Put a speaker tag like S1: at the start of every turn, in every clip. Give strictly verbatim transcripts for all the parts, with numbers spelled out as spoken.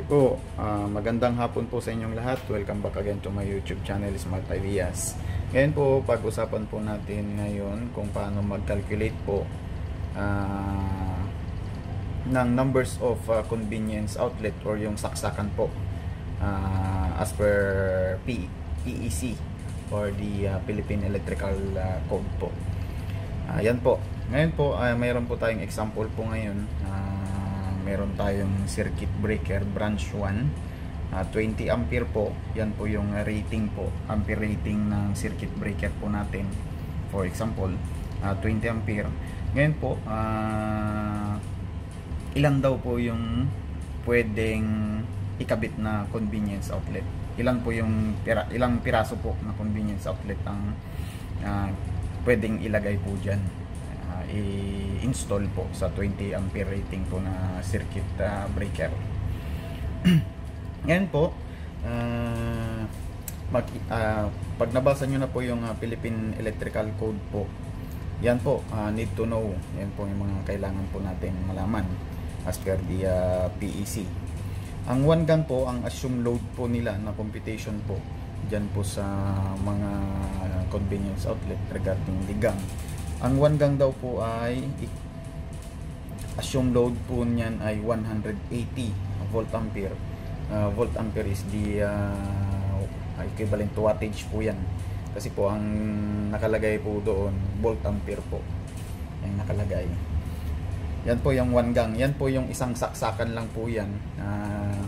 S1: Po, ah, magandang hapon po sa inyong lahat. Welcome back again to my YouTube channel, Smart Ideas. Ngayon po, pag-usapan po natin ngayon kung paano mag-calculate po ah, ng numbers of uh, convenience outlet or yung saksakan po ah, as per P E C or the uh, Philippine Electrical uh, Code po. Uh, yan po. Ngayon po, uh, mayroon po tayong example po ngayon. Uh, meron tayong circuit breaker branch one, uh, twenty ampere po. Yan po yung rating po, ampere rating ng circuit breaker po natin. For example, uh, twenty ampere. Ngayon po, uh, ilan daw po yung pwedeng ikabit na convenience outlet? Ilan po yung pira, ilang piraso po na convenience outlet ang uh, pwedeng ilagay po dyan, uh, i-install po sa twenty ampere rating po na circuit uh, breaker. Ngayon po, uh, mag, uh, pag nabasa nyo na po yung uh, Philippine Electrical Code po, yan po, uh, need to know, yan po yung mga kailangan po natin malaman as per the uh, P E C. Ang one gang po, ang assume load po nila na computation po dyan po sa mga convenience outlet regarding the gang. Ang one gang daw po ay assume load po niyan ay one hundred eighty volt ampere. Uh, volt ampere is the uh, equivalent to wattage po yan. Kasi po ang nakalagay po doon volt ampere po yung nakalagay. Yan po yung one gang. Yan po yung isang saksakan lang po yan. Uh,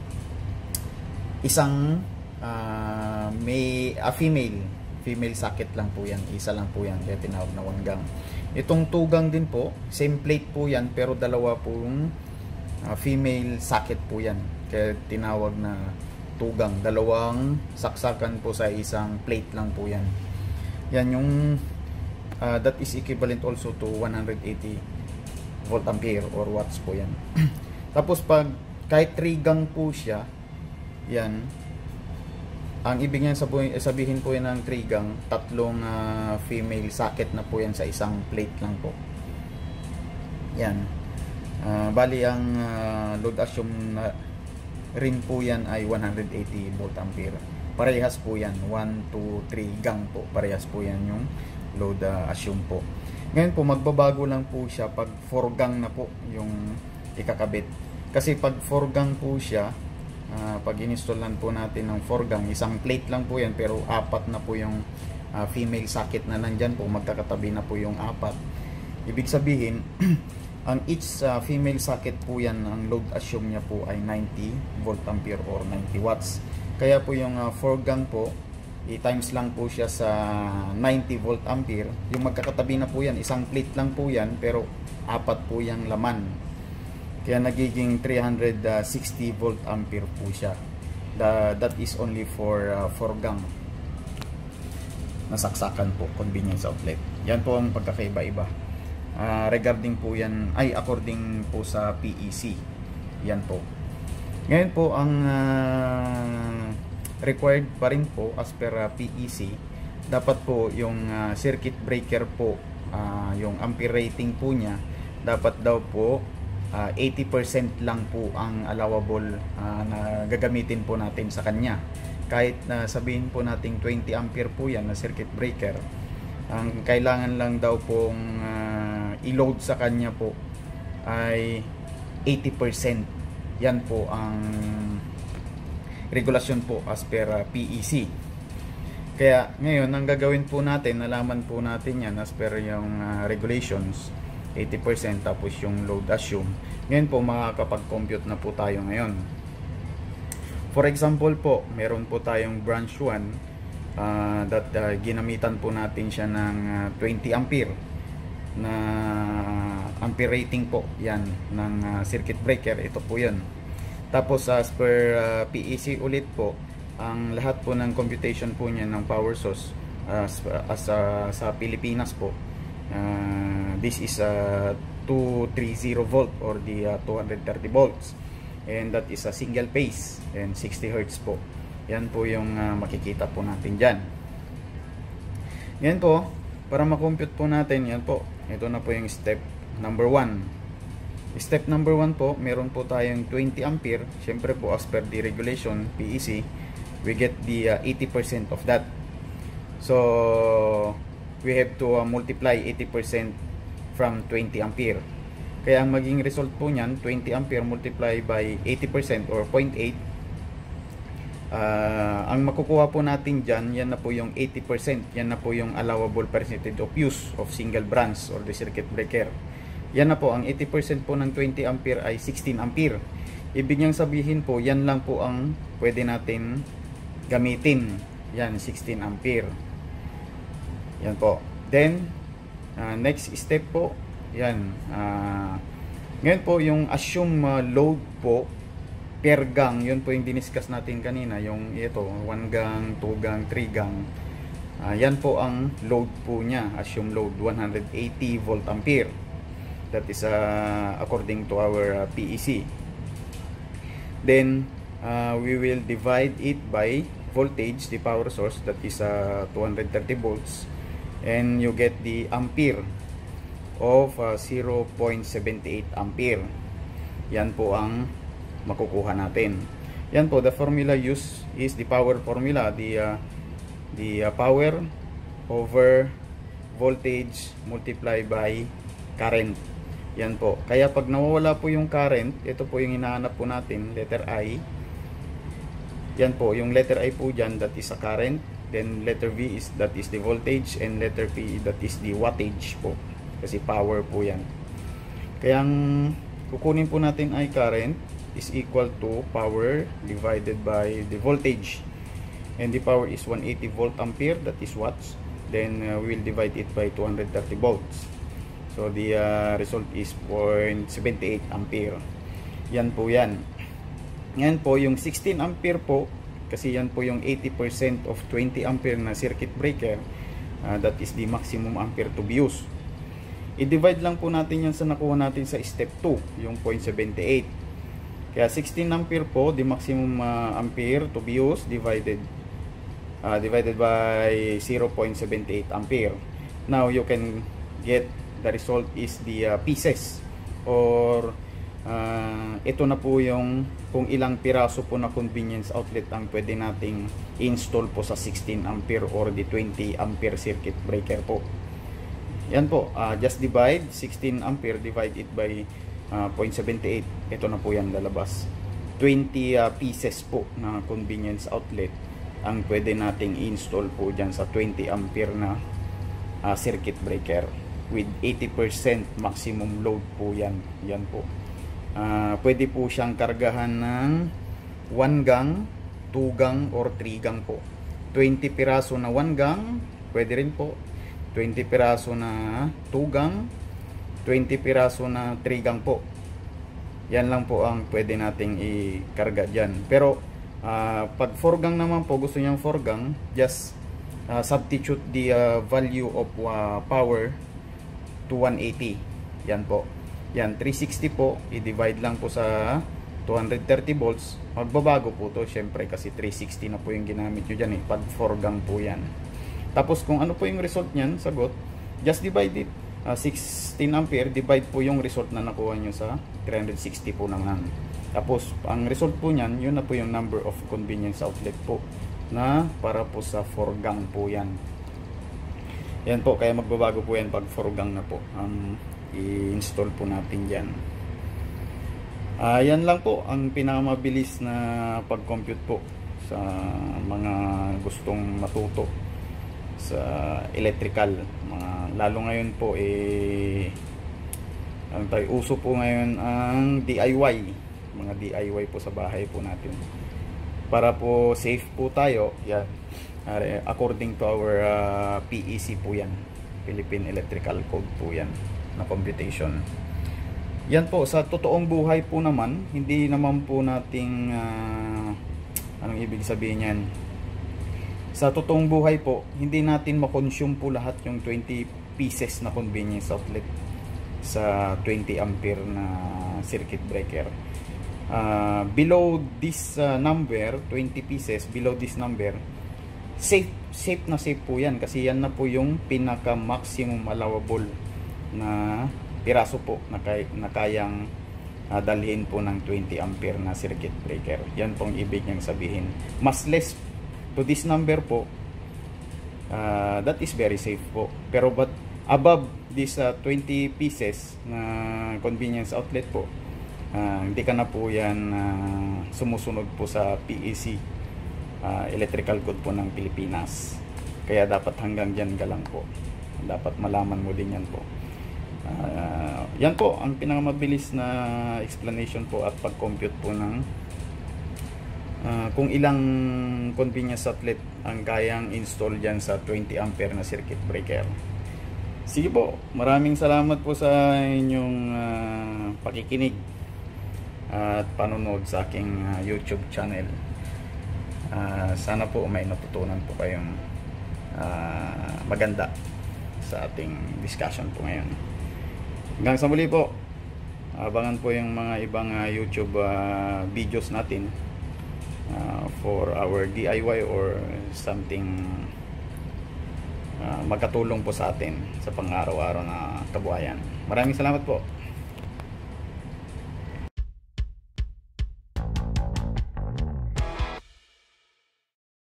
S1: isang uh, may a female female socket lang po yan. Isa lang po yan. Kaya tinawag na one gang. Itong two gang din po, same plate po yan pero dalawa pong uh, female socket po yan. Kaya tinawag na two gang. Dalawang saksakan po sa isang plate lang po yan. Yan yung uh, that is equivalent also to one hundred eighty volt ampere or watts po yan. Tapos pag kahit three gang po siya, yan, ang ibig niyan sabihin po yan ng three gang, tatlong uh, female socket na po yan sa isang plate lang po. Yan. Uh, bali ang uh, load assume na rin po yan ay one hundred eighty volt ampere. Parehas po yan, one, two, three gang po. Parehas po yan yung load uh, assume po. Ngayon po, magbabago lang po siya pag four gang na po yung ikakabit. Kasi pag four gang po siya, uh, pag in-installan po natin ng four gang, isang plate lang po yan, pero apat na po yung uh, female socket na nandyan po, magkakatabi na po yung apat. Ibig sabihin, ang each uh, female socket po yan, ang load assume niya po ay ninety volt ampere or ninety watts. Kaya po yung uh, four gang po, i-times lang po siya sa ninety volt ampere. Yung magkakatabi na po yan, isang plate lang po yan, pero apat po yung laman. Kaya nagiging three hundred sixty volt ampere po siya. The, that is only for uh, four gang nasaksakan po, convenience outlet. Yan po ang pagkakaiba-iba. Uh, regarding po yan, ay according po sa P E C. Yan po. Ngayon po, ang uh, required pa rin po as per uh, P E C, dapat po yung uh, circuit breaker po, uh, yung ampere rating po niya, dapat daw po uh, eighty percent lang po ang allowable uh, na gagamitin po natin sa kanya. Kahit na sabihin po nating twenty ampere po yan na circuit breaker, ang kailangan lang daw pong uh, i-load sa kanya po ay eighty percent. Yan po ang regulasyon po as per uh, P E C. Kaya ngayon, ang gagawin po natin, nalaman po natin yan as per yung uh, regulations, eighty percent, tapos yung load assume. Ngayon po, makakapag-compute na po tayo ngayon. For example po, meron po tayong branch one uh, that uh, ginamitan po natin siya ng uh, twenty ampere na ampere rating po yan ng uh, circuit breaker. Ito po yan. Tapos as per uh, P E C ulit po, ang lahat po ng computation po niya ng power source uh, as, as uh, sa Pilipinas po, uh, this is uh, two thirty volt or the uh, two hundred thirty volts, and that is a single phase and sixty hertz po. Yan po yung uh, makikita po natin dyan. Yan po, para makompute po natin, yan po, ito na po yung step number one. Step number one po, meron po tayong twenty ampere. Syempre po, as per the regulation, P E C, we get the uh, eighty percent of that. So, we have to uh, multiply eighty percent from twenty ampere. Kaya ang maging result po niyan, twenty ampere multiplied by eighty percent or zero point eight. Uh, ang makukuha po natin dyan, yan na po yung eighty percent. Yan na po yung allowable percentage of use of single branch or the circuit breaker. Yan na po, ang eighty percent po ng twenty ampere ay sixteen ampere. Ibig niyang sabihin po, yan lang po ang pwede natin gamitin. Yan, sixteen ampere. Yan po. Then, uh, next step po, yan. Uh, ngayon po, yung assume uh, load po, per gang, yun po yung diniscuss natin kanina. Yung ito, one gang, two gang, three gang. Uh, yan po ang load po niya. Assume load, one hundred eighty volt ampere. That is uh, according to our uh, P E C. Then uh, we will divide it by voltage, the power source, that is uh, two hundred thirty volts, and you get the ampere of uh, zero point seven eight ampere. Yan po ang makukuha natin. Yan po, the formula used is the power formula, the uh, the uh, power over voltage multiplied by current. Yan po. Kaya pag nawawala po yung current, ito po yung hinahanap po natin, letter I. Yan po, yung letter I po dyan, that is a current. Then letter V is, that is the voltage. And letter P, that is the wattage po. Kasi power po yan. Kaya ang kukunin po natin ay current is equal to power divided by the voltage. And the power is one hundred eighty volt ampere, that is watts. Then uh, we will divide it by two hundred thirty volts. So the uh, result is zero point seven eight ampere. Yan po yan. Yan po yung sixteen ampere po, kasi yan po yung eighty percent of twenty ampere na circuit breaker. Uh, that is the maximum ampere to be used. I-divide lang po natin yan sa nakuha natin sa step two, yung zero point seven eight. Kaya sixteen ampere po, the maximum uh, ampere to be used divided uh, divided by zero point seven eight ampere. Now you can get the result is the uh, pieces, or uh, ito na po yung kung ilang piraso po na convenience outlet ang pwede nating install po sa sixteen ampere or the twenty ampere circuit breaker po. Yan po, uh, just divide sixteen ampere, divide it by uh, zero point seven eight. Ito na po yan lalabas. twenty uh, pieces po na convenience outlet ang pwede nating install po dyan sa twenty ampere na uh, circuit breaker with eighty percent maximum load po yan. Yan po. Uh, pwede po siyang kargahan ng one gang, two gang, or three gang po. twenty piraso na one gang, pwede rin po. twenty piraso na two gang, twenty piraso na three gang po. Yan lang po ang pwede nating i-karga dyan. Pero uh, pag four gang naman po, gusto niyang four gang, just uh, substitute the uh, value of uh, power to one eighty. Yan po. Yan, three sixty po, i-divide lang po sa two hundred thirty volts. Magbabago po to, syempre, kasi three sixty na po yung ginamit nyo dyan eh. Pag four gang po yan. Tapos kung ano po yung result nyan, sagot, just divide it. Uh, sixteen ampere, divide po yung result na nakuha nyo sa three hundred sixty po naman. Tapos, ang result po nyan, yun na po yung number of convenience outlet po na para po sa four gang po yan. Yan po, kaya magbabago po yan pag four gang na po. Um, i-install po natin dyan. Uh, yan lang po ang pinakamabilis na pag-compute po sa mga gustong matuto sa electrical. Mga, lalo ngayon po, eh, ang tayo, uso po ngayon ang D I Y. Mga D I Y po sa bahay po natin. Para po safe po tayo, yan. Uh, according to our uh, P E C po yan, Philippine Electrical Code po yan na computation. Yan po, sa totoong buhay po naman, hindi naman po nating uh, anong ibig sabihin yan, sa totoong buhay po, hindi natin makonsume po lahat yung twenty pieces na convenience outlet sa twenty ampere na circuit breaker. Uh, below this uh, number, twenty pieces, below this number, safe, safe na safe po yan, kasi yan na po yung pinaka maximum allowable na piraso po na, kay, na kayang uh, dalhin po ng twenty ampere na circuit breaker. Yan pong ibig niyang sabihin. Mas less to this number po, uh, that is very safe po. Pero but above this uh, twenty pieces na convenience outlet po, uh, hindi ka na po yan uh, sumusunod po sa P E C, uh, electrical code po ng Pilipinas. Kaya dapat hanggang dyan ka lang po. Dapat malaman mo din yan po. Uh, yan po ang pinakamabilis na explanation po at pag-compute po ng uh, kung ilang convenience outlet ang kayang install dyan sa twenty ampere na circuit breaker. Sige po, maraming salamat po sa inyong uh, pakikinig at panonood sa aking uh, YouTube channel. Uh, sana po may natutunan po kayong uh, maganda sa ating discussion po ngayon. Hanggang sa muli po, abangan po yung mga ibang uh, YouTube uh, videos natin uh, for our D I Y or something uh, magkatulong po sa atin sa pang-araw-araw na kabuhayan. Maraming salamat po.